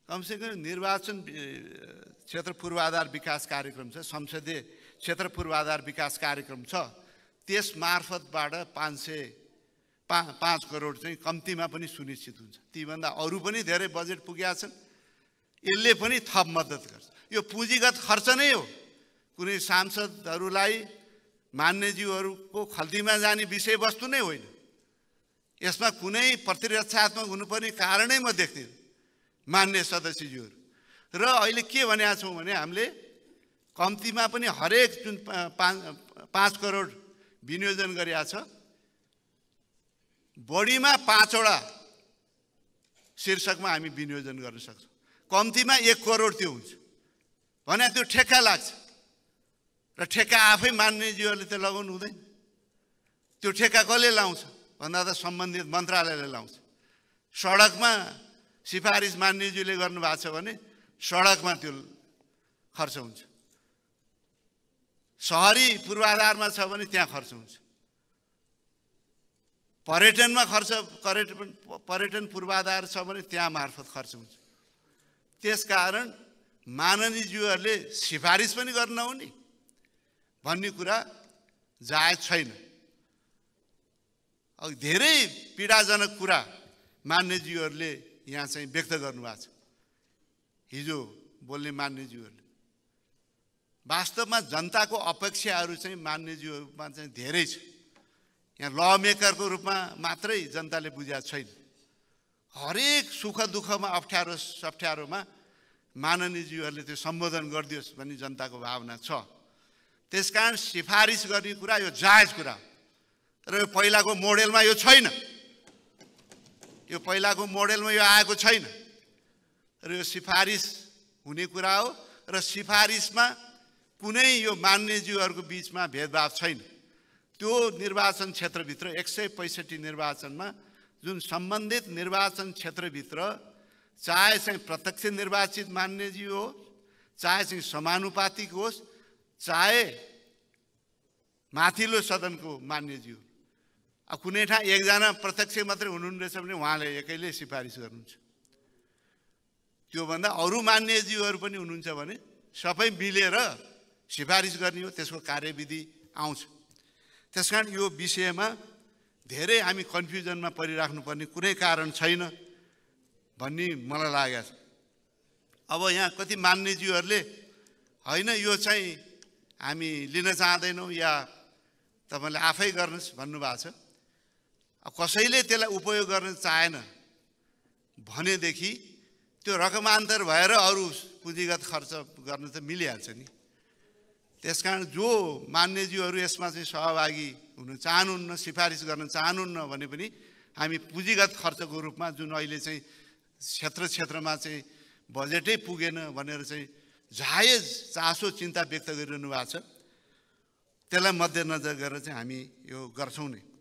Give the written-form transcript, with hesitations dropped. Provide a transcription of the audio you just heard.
कमसेकम निर्वाचन क्षेत्र पूर्वाधार विकास कार्यक्रम छ, संसदीय क्षेत्र पूर्वाधार विकास कार्यक्रम छ, त्यस मार्फतबाट 5 करोड चाहिँ कम्तीमा पनि सुनिश्चित हुन्छ। तीभन्दा अरू पनि धेरै बजेट पुगेका छन्, यसले पनि थप मद्दत गर्छ। यो पुँजीगत खर्च नै हो, कुनै सांसदहरूलाई मान्यज्यूहरूको खल्तीमा जाने विषयवस्तु नै होइन। यसमा कुनै प्रतिरक्षात्मक हुनुपर्ने कारणै म देख्दिनँ मान्य सदस्यज्यूहरू। र अहिले के भनेका छौँ भने हामीले कम्तीमा पनि हरेक जुन 5 करोड विनियोजन गरिएको छ, बढीमा 5वटा शीर्षकमा हामी विनियोजन गर्न सक्छौँ। कम्तीमा 1 करोड त्यो हुन्छ भने त्यो ठेक्का लाग्छ र ठेक्का आफै मान्यज्यूहरूले त लगाउनु हुँदैन। त्यो ठेक्का कसले लाउँछ भन्दा त सम्बन्धित मन्त्रालयले लाउँछ। सडकमा सिफारिस मान्यज्यूले गर्नुभएको छ भने सडकमा त्यो खर्च हुन्छ, सहरी पूर्वाधारमा छ भने त्यहाँ खर्च हुन्छ, पर्यटनमा पर्यटन पूर्वाधार छ भने त्यहाँ मार्फत खर्च हुन्छ। त्यसकारण माननीयज्यूहरूले सिफारिस पनि गर्न नहुने भन्ने कुरा जायज छैन। अब धेरै पीडाजनक कुरा मान्यज्यूहरूले यहाँ चाहिँ व्यक्त गर्नुभएको छ। हिजो बोल्ने मान्यज्यूहरूले वास्तवमा जनताको अपेक्षाहरू चाहिँ मान्यज्यूहरूमा चाहिँ धेरै छ। यहाँ ल मेकरको रूपमा मात्रै जनताले बुझेको छैन। हरेक सुख दुःखमा अप्ठ्यारोमा माननीयज्यूहरूले त्यो सम्बोधन गरिदियोस् भन्ने जनताको भावना छ। त्यसकारण सिफारिस गर्ने कुरा यो जायज कुरा र यो पहिलाको मोडेलमा यो छैन, यो पहिलाको मोडेलमा यो आएको छैन र यो सिफारिस हुने कुरा हो र सिफारिसमा कुनै यो मान्यज्यूहरूको बिचमा भेदभाव छैन। त्यो निर्वाचन क्षेत्रभित्र 165 निर्वाचनमा जुन सम्बन्धित निर्वाचन क्षेत्रभित्र चाहे चाहिँ प्रत्यक्ष निर्वाचित मान्यज्यू हो, चाहे चाहिँ समानुपातिक होस्, चाहे माथिल्लो सदनको मान्यज्यू, अब कुनै ठाउँ एकजना प्रत्यक्ष मात्रै हुनुहुने रहेछ भने उहाँले एक्लैले सिफारिस गर्नुहुन्छ। त्योभन्दा अरू मान्यज्यूहरू पनि हुनुहुन्छ भने सबै मिलेर सिफारिस गर्ने हो, त्यसको कार्यविधि आउँछ। त्यसकारण यो विषयमा धेरै हामी कन्फ्युजनमा परिराख्नुपर्ने कुनै कारण छैन भन्ने मलाई लागेको छ। अब यहाँ कति मान्यज्यूहरूले होइन यो चाहिँ हामी लिन चाहँदैनौँ या तपाईँले आफै गर्नुहोस् भन्नुभएको छ। अब कसैले त्यसलाई उपयोग गर्न चाहेन भनेदेखि त्यो रकमान्तर भएर अरू पुँजीगत खर्च गर्न त मिलिहाल्छ नि। त्यसकारण जो मान्यज्यूहरू यसमा चाहिँ सहभागी हुन चाहनुहुन्न, सिफारिस गर्न चाहनुहुन्न भने पनि हामी पुँजीगत खर्चको रूपमा जुन अहिले चाहिँ क्षेत्रमा चाहिँ बजेटै पुगेन भनेर चाहिँ जायज चासो चिन्ता व्यक्त गरिरहनु भएको छ, त्यसलाई मध्यनजर गरेर चाहिँ हामी यो गर्छौँ नै।